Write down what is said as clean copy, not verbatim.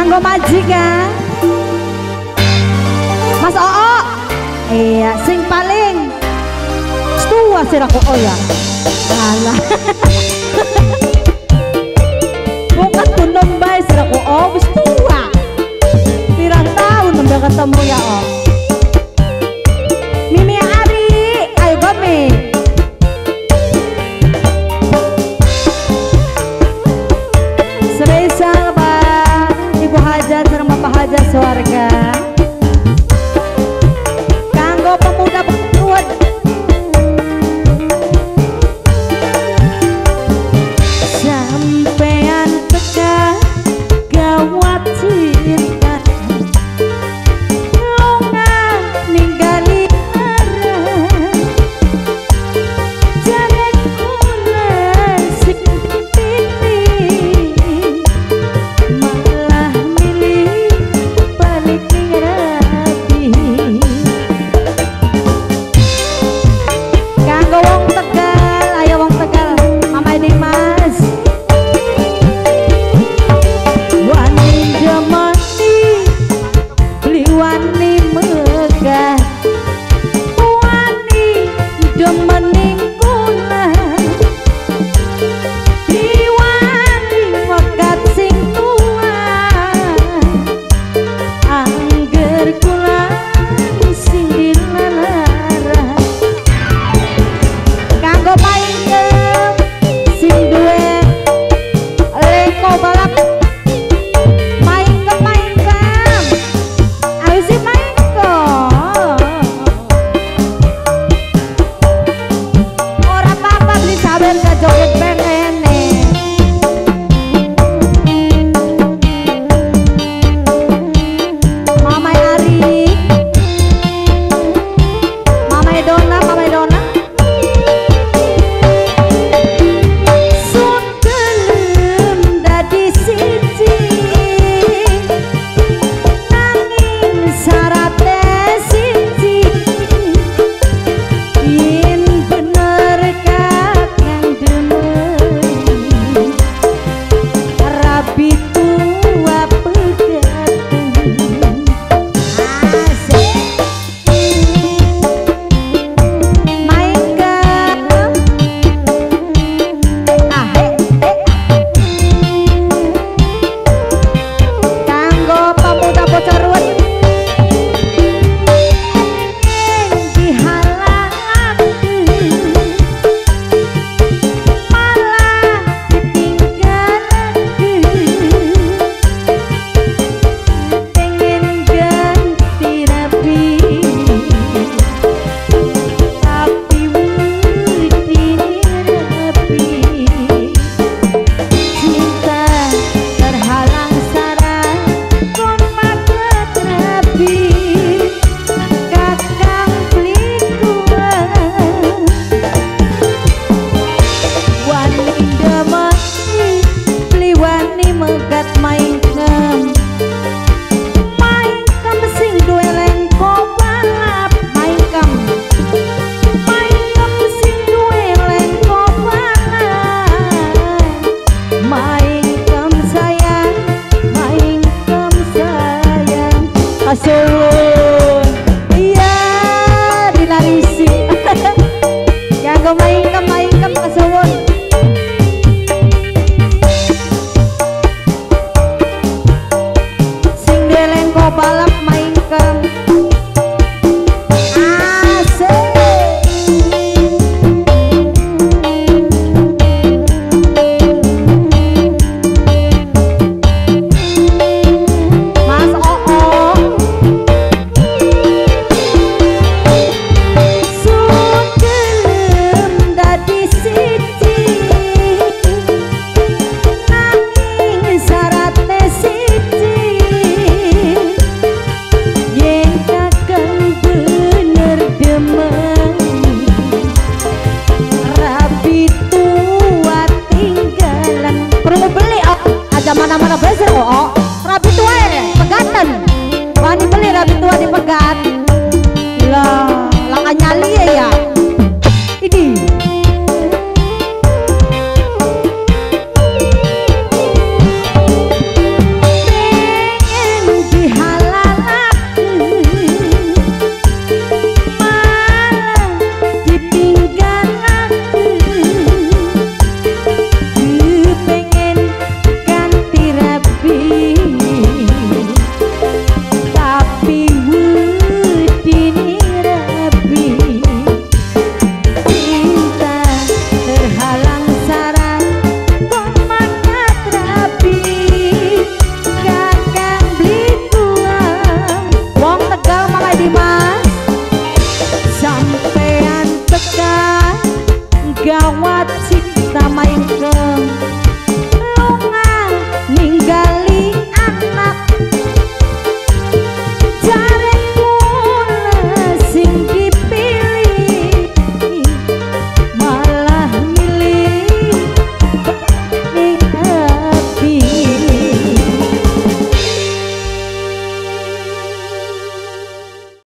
kanggo majikan Mas Oo. Iya, sing paling tua sih aku ya. Alah. Bukan tuh nembay sih aku wis tua. Pirang tahun nembay ketemu ya O. Mimi Ari, ayo kami. Spesial Pak Ibu Hajat serta Bapak Hajat sewarga. Kanggo pemuda berkuat. Sampean teka gawat cinta. Lunga ninggali arah. Jane kula sing dipilih. Malah milih balik ning rapi. Kanggo wong Tegal, ayo wong Tegal, Mama Dimas. Wani demani, beli wani megah. Wani demani kula. Diwani wekat sing tua. Angger kula sing dilalara. Kanggo paingkem sing duwe leko balap. Maingkem ayo si maingkem ora apa-apa beli sabar ke joget penene. Mama Ari, Mama Dona, Mama Dona. Sun gelem dadi siji, nanging syarate siji. Yen bener kakang demen, rabi tua pegateng. Asik. Maingkem. Kanggo pemuda Bocorun dihalakeun, malah ditinggalakeun. Pengen ganti rapi, tapi wudine rapi. Cinta terhalang sarang kon maget rapi. Kakang pelikuan wani demani, beli wani megat maingkem. Maingkem sing duwe lengko balap. Maingkem sing duwe lengko balap. Maingkem sayang, maingkem sayang. Asuhun, iya dilarisi. Kanggo maingkem asuhun. Sing duwe lengko balap maingkem. Asik. Mas Oo. Sun gelem dadi siji, nanging syarate siji. Yen kakang bener demen, rabi tua tinggalan. Perlu beli aja mana-mana beser O. Rabi tua ya, pegatan. Wani beli rabi tua di pegat. Lah